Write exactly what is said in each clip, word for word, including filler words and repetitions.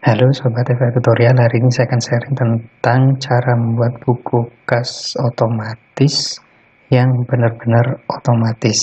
Halo Sobat T V Tutorial, hari ini saya akan sharing tentang cara membuat buku kas otomatis yang benar-benar otomatis.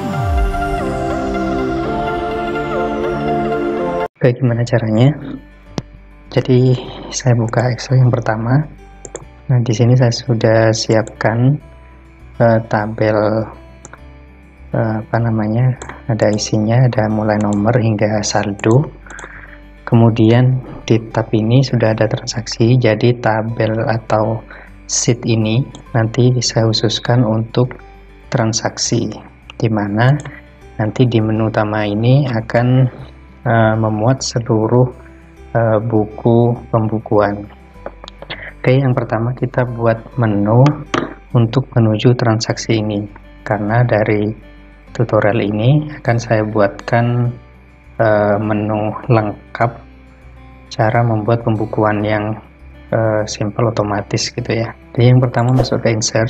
Oke, gimana caranya? Jadi saya buka Excel yang pertama. Nah, di sini saya sudah siapkan uh, tabel uh, apa namanya? Ada isinya, ada mulai nomor hingga saldo. Kemudian di tab ini sudah ada transaksi, jadi tabel atau sheet ini nanti saya khususkan untuk transaksi, di mana nanti di menu utama ini akan uh, memuat seluruh uh, buku pembukuan. Oke, yang pertama kita buat menu untuk menuju transaksi ini, karena dari tutorial ini akan saya buatkan uh, menu lengkap cara membuat pembukuan yang uh, simple otomatis gitu ya. Jadi yang pertama masuk ke insert,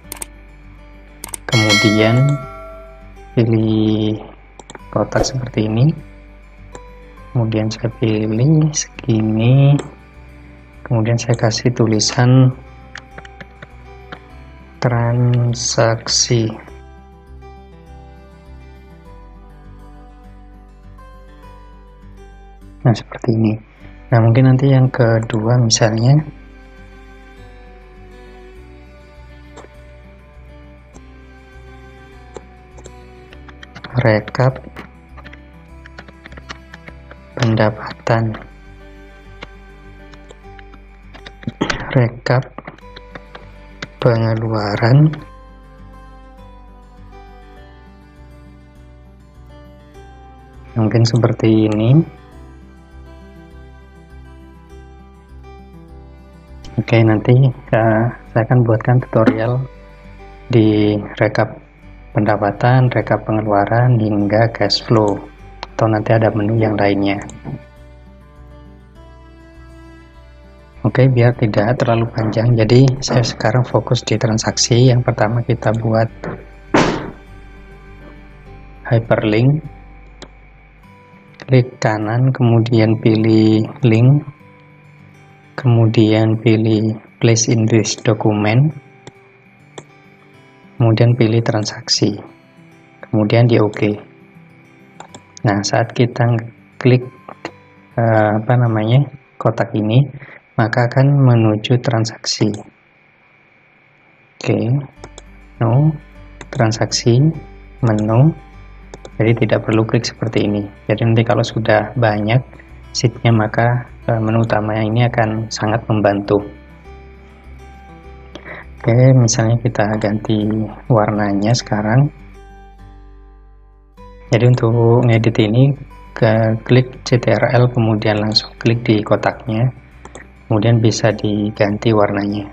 kemudian pilih kotak seperti ini, kemudian saya pilih segini, kemudian saya kasih tulisan transaksi. Nah, seperti ini. Nah, mungkin nanti yang kedua misalnya rekap pendapatan, rekap pengeluaran, mungkin seperti ini. Oke, nanti uh, saya akan buatkan tutorial di rekap pendapatan, rekap pengeluaran, hingga cash flow, atau nanti ada menu yang lainnya. Oke, biar tidak terlalu panjang, jadi saya sekarang fokus di transaksi. Yang pertama kita buat hyperlink, klik kanan, kemudian pilih link, kemudian pilih place in this document, kemudian pilih transaksi, kemudian di OK. Nah, saat kita klik uh, apa namanya kotak ini, maka akan menuju transaksi. Oke, no transaksi, menu. Jadi tidak perlu klik seperti ini. Jadi nanti kalau sudah banyak sheetnya, maka menu utama ini akan sangat membantu. Oke, misalnya kita ganti warnanya sekarang. Jadi untuk ngedit ini, ke klik C T R L, kemudian langsung klik di kotaknya, kemudian bisa diganti warnanya.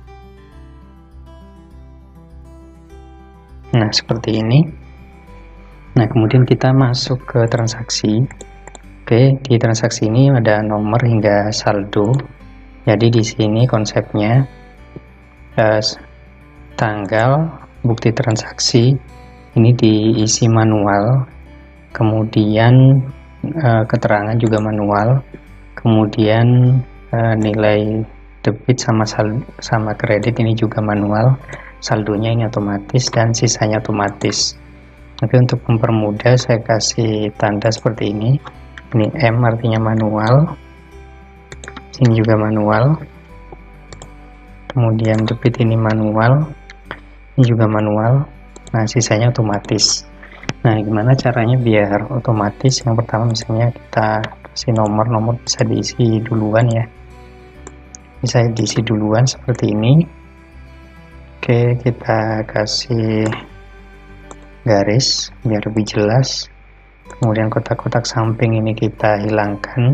Nah, seperti ini. Nah, kemudian kita masuk ke transaksi. Oke, di transaksi ini ada nomor hingga saldo. Jadi di sini konsepnya eh, tanggal, bukti transaksi ini diisi manual, kemudian eh, keterangan juga manual, kemudian eh, nilai debit sama saldo, sama kredit ini juga manual, saldonya ini otomatis dan sisanya otomatis. Oke, untuk mempermudah saya kasih tanda seperti ini. Ini M artinya manual, sini juga manual, kemudian debit ini manual, ini juga manual. Nah, sisanya otomatis. Nah, gimana caranya biar otomatis? Yang pertama misalnya kita kasih nomor-nomor, bisa diisi duluan ya, bisa diisi duluan seperti ini. Oke, kita kasih garis biar lebih jelas. Kemudian kotak-kotak samping ini kita hilangkan.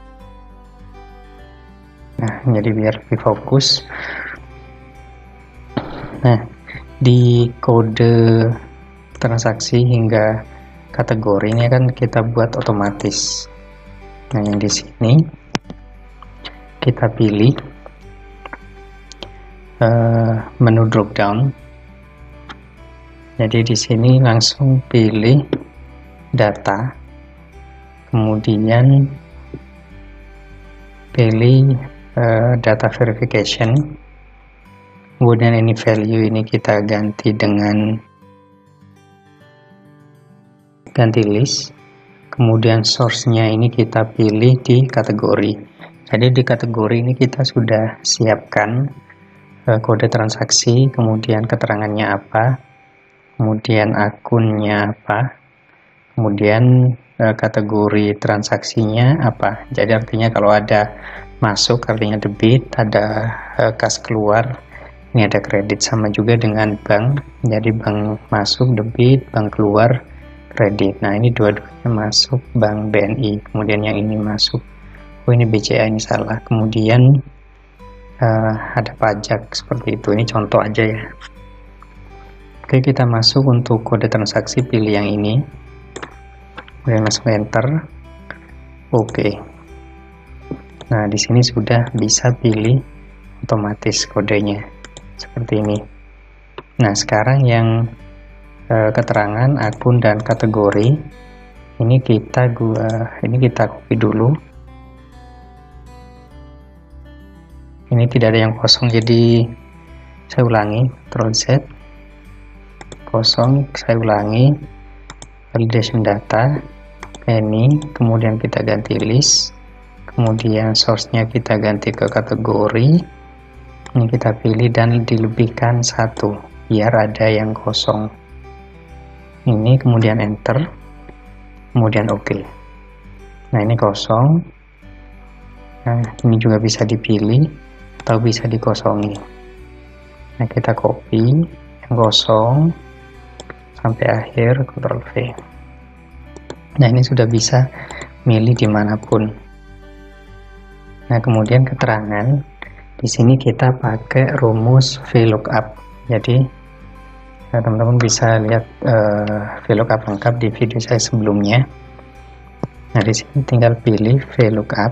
Nah, jadi biar lebih fokus. Nah, di kode transaksi hingga kategori ini kan kita buat otomatis. Nah, yang di sini kita pilih uh, menu drop down. Jadi di sini langsung pilih data, kemudian pilih uh, data verification, kemudian ini value ini kita ganti dengan ganti list, kemudian source-nya ini kita pilih di kategori. Jadi di kategori ini kita sudah siapkan uh, kode transaksi, kemudian keterangannya apa, kemudian akunnya apa, kemudian uh, kategori transaksinya apa. Jadi artinya kalau ada masuk artinya debit, ada uh, kas keluar, ini ada kredit, sama juga dengan bank. Jadi bank masuk debit, bank keluar kredit. Nah ini dua-duanya masuk bank B N I, kemudian yang ini masuk, oh ini B C A, ini salah, kemudian uh, ada pajak seperti itu. Ini contoh aja ya. Oke, kita masuk untuk kode transaksi, pilih yang ini, kemudian langsung enter. Oke, nah di sini sudah bisa pilih otomatis kodenya seperti ini. Nah sekarang yang eh, keterangan akun dan kategori ini kita gua ini kita copy dulu. Ini tidak ada yang kosong, jadi saya ulangi, Ctrl Z, kosong, saya ulangi, validation data ini, kemudian kita ganti list, kemudian source-nya kita ganti ke kategori, ini kita pilih dan dilebihkan satu biar ada yang kosong. Ini kemudian enter, kemudian oke. Okay. Nah ini kosong, nah ini juga bisa dipilih atau bisa dikosongi. Nah kita copy yang kosong sampai akhir, Ctrl V. Nah ini sudah bisa milih dimanapun. Nah kemudian keterangan di sini kita pakai rumus VLOOKUP. Jadi teman-teman bisa lihat uh, VLOOKUP lengkap di video saya sebelumnya. Nah di sini tinggal pilih VLOOKUP,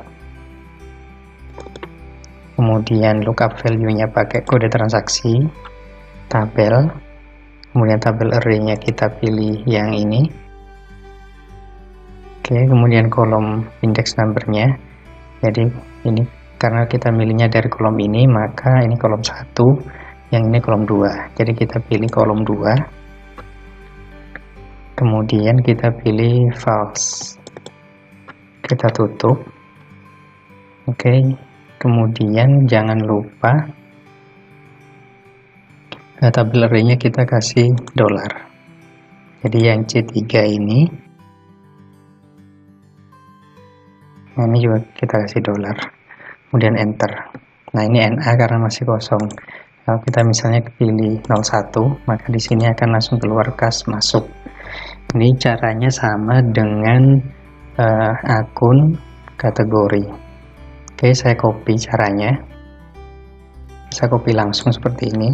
kemudian lookup value-nya pakai kode transaksi, tabel, kemudian tabel array-nya kita pilih yang ini. Oke, kemudian kolom index number-nya. Jadi ini karena kita milihnya dari kolom ini, maka ini kolom satu, yang ini kolom dua. Jadi kita pilih kolom dua. Kemudian kita pilih false. Kita tutup. Oke. Kemudian jangan lupa nah, tabel array-nya kita kasih dolar. Jadi yang C tiga ini, nah ini juga kita kasih dolar, kemudian enter. Nah ini N A karena masih kosong. Kalau kita misalnya pilih nol satu, maka di sini akan langsung keluar kas masuk. Ini caranya sama dengan uh, akun kategori. Oke, saya copy caranya. Saya copy langsung seperti ini.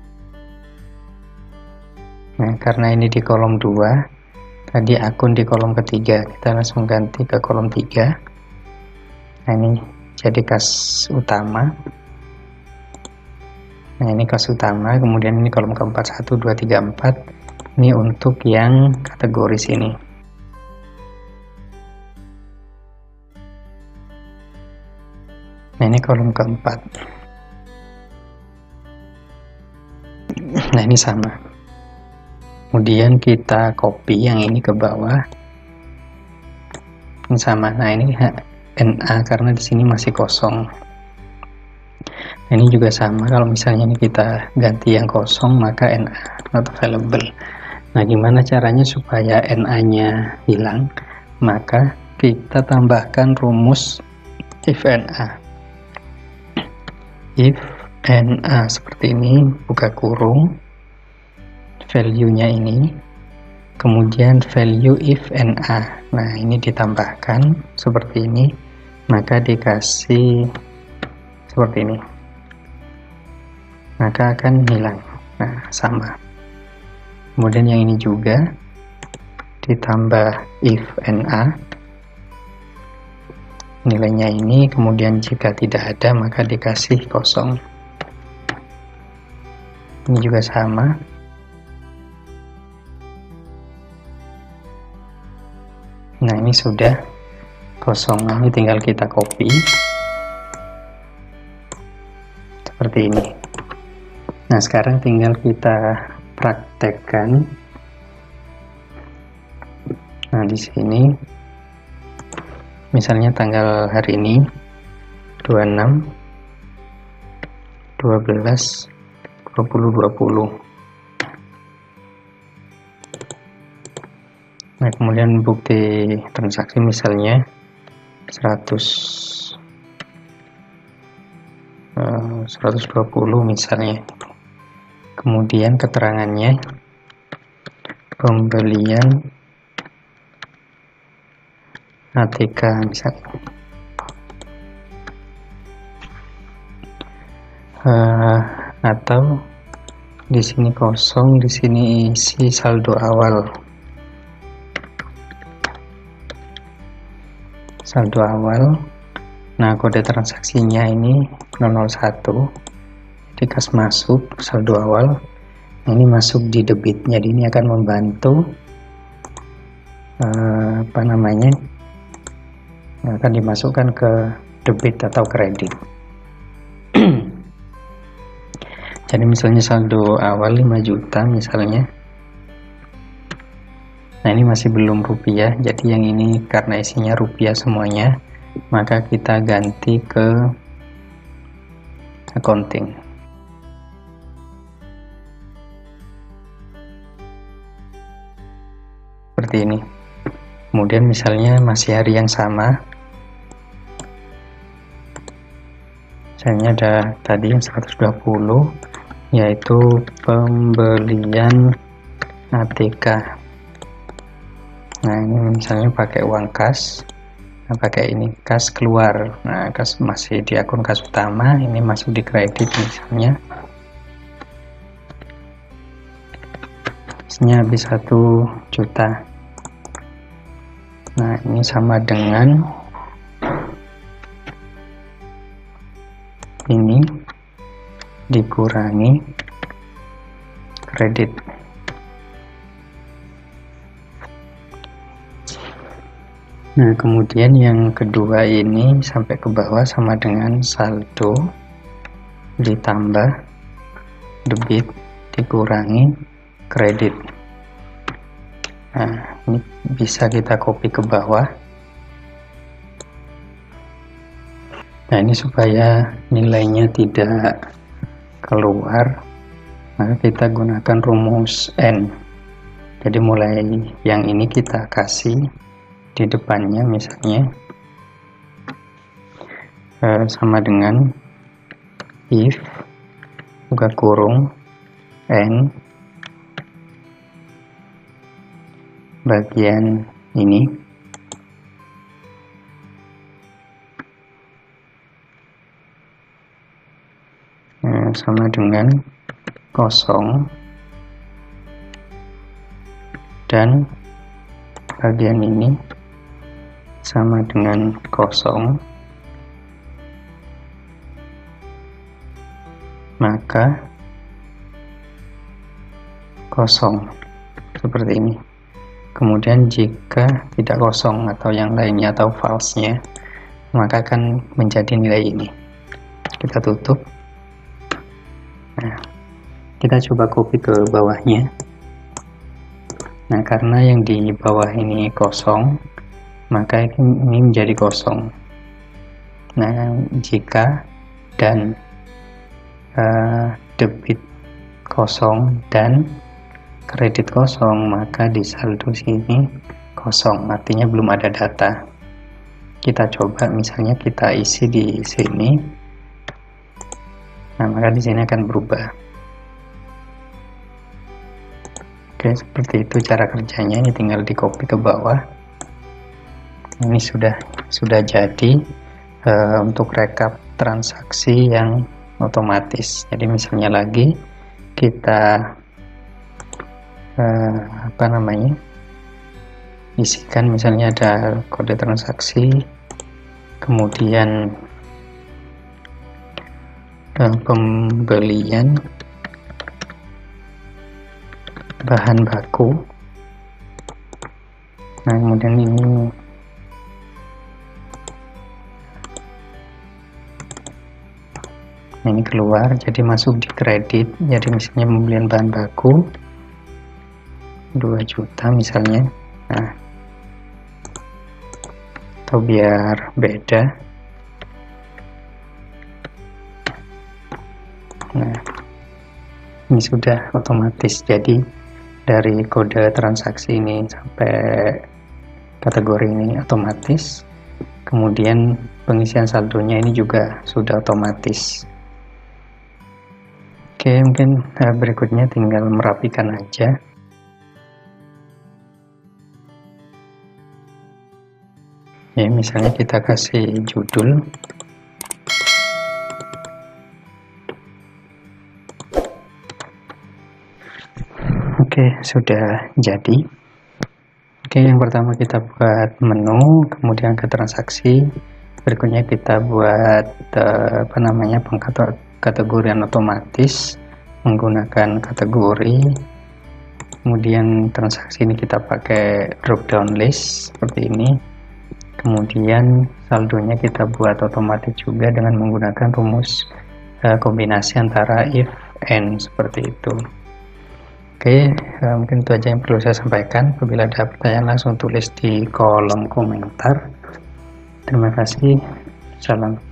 Nah, karena ini di kolom dua, tadi akun di kolom ketiga, kita langsung ganti ke kolom tiga. Nah, ini jadi kas utama. Nah, ini kas utama, kemudian ini kolom keempat, satu, dua, tiga, empat. Ini untuk yang kategori sini. Nah ini kolom keempat. Nah ini sama. Kemudian kita copy yang ini ke bawah. Ini sama. Nah ini N A karena di sini masih kosong. Nah ini juga sama. Kalau misalnya ini kita ganti yang kosong, maka N A not available. Nah gimana caranya supaya N A-nya hilang? Maka kita tambahkan rumus if N A. If N A seperti ini, buka kurung, value-nya ini, kemudian value if N A. Nah ini ditambahkan seperti ini, maka dikasih seperti ini, maka akan hilang. Nah sama. Kemudian yang ini juga ditambah if N A, nilainya ini, kemudian jika tidak ada maka dikasih kosong. Ini juga sama. Nah ini sudah kosong. Ini tinggal kita copy, seperti ini. Nah, sekarang tinggal kita praktekkan. Nah, di sini misalnya tanggal hari ini dua puluh enam dua belas dua puluh dua puluh. Nah, kemudian bukti transaksi misalnya seratus seratus dua puluh misalnya. Kemudian keterangannya pembelian A T K misalnya. Uh, atau di sini kosong, di sini isi saldo awal. Saldo awal. Nah, kode transaksinya ini nol nol satu. Jadi kas masuk saldo awal. Nah, ini masuk di debit. Jadi ini akan membantu uh, apa namanya? Akan dimasukkan ke debit atau kredit. Jadi misalnya saldo awal lima juta misalnya. Nah, ini masih belum rupiah. Jadi yang ini karena isinya rupiah semuanya, maka kita ganti ke accounting. Seperti ini. Kemudian misalnya masih hari yang sama, misalnya ada tadi yang seratus dua puluh, yaitu pembelian A T K. Nah, ini misalnya pakai uang kas. Nah, pakai ini kas keluar. Nah, kas masih di akun kas utama, ini masuk di kredit misalnya. Isinya habis satu juta. Nah, ini sama dengan ini dikurangi kredit. Nah, kemudian yang kedua ini sampai ke bawah sama dengan saldo ditambah debit dikurangi kredit. Nah, ini bisa kita copy ke bawah. Nah, ini supaya nilainya tidak keluar, maka kita gunakan rumus N. Jadi mulai yang ini kita kasih di depannya misalnya eh, sama dengan if buka kurung N bagian ini eh, sama dengan kosong dan bagian ini sama dengan kosong, maka kosong seperti ini. Kemudian jika tidak kosong atau yang lainnya atau false-nya, maka akan menjadi nilai ini. Kita tutup. Nah, kita coba copy ke bawahnya. Nah, karena yang di bawah ini kosong, maka ini menjadi kosong. Nah, jika dan uh, debit kosong dan kredit kosong, maka di saldo sini kosong, artinya belum ada data. Kita coba misalnya kita isi di sini. Nah, maka di sini akan berubah. Oke, seperti itu cara kerjanya. Ini tinggal di copy ke bawah. Ini sudah sudah jadi uh, untuk rekap transaksi yang otomatis. Jadi misalnya lagi kita uh, apa namanya isikan, misalnya ada kode transaksi, kemudian uh, pembelian bahan baku. Nah, kemudian ini Nah, ini keluar, jadi masuk di kredit. Jadi misalnya pembelian bahan baku dua juta misalnya. Nah, atau biar beda. Nah, ini sudah otomatis. Jadi dari kode transaksi ini sampai kategori ini otomatis. Kemudian pengisian saldonya ini juga sudah otomatis. Oke, mungkin uh, berikutnya tinggal merapikan aja. Ya, misalnya kita kasih judul. Oke, sudah jadi. Oke, yang pertama kita buat menu, kemudian ke transaksi. Berikutnya kita buat uh, apa namanya pengkategorian otomatis menggunakan kategori. Kemudian transaksi ini kita pakai drop down list seperti ini. Kemudian saldonya kita buat otomatis juga dengan menggunakan rumus uh, kombinasi antara if and seperti itu. Oke, uh, mungkin itu aja yang perlu saya sampaikan. Apabila ada pertanyaan langsung tulis di kolom komentar. Terima kasih. Salam.